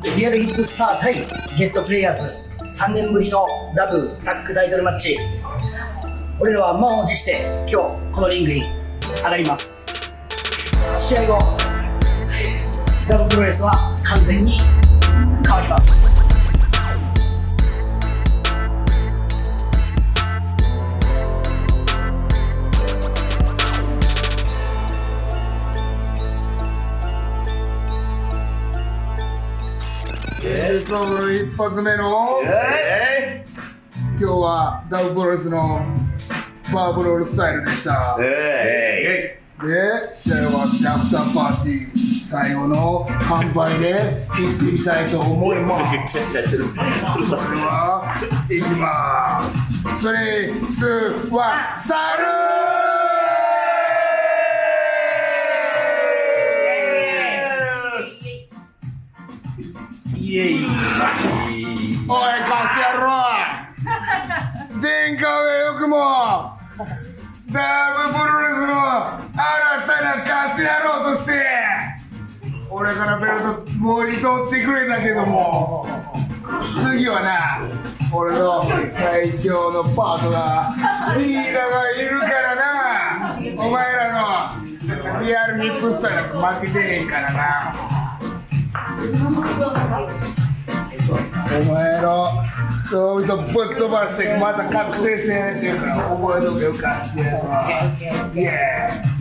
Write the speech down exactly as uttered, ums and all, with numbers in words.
リアルヒップスター対ゲットプレイヤーズ、さんねんぶりのダブタッグタイトルマッチ。俺らは満を持して今日このリングに上がります。試合後ダブプロレスは完全に変わります。 その一発目の、えー、今日はダブプロレスのパワープロールスタイルでした、えー、で試合終わってアフターパーティー最後の乾杯で行ってみたいと思いますそれはいきます。スリー、ツー、ワン、スタート。おい、カス野郎前回はよくもダブプロレスの新たなカス野郎として俺からベルトもぎ取ってくれたけども、次はな俺の最強のパートナーリーダーがいるからな、お前らのリアルヒップスタイル負けてへんからな。お前のそういうとぶっ飛ばしてまた覚醒戦やってるから覚えとけよかってやろ。イエーイ。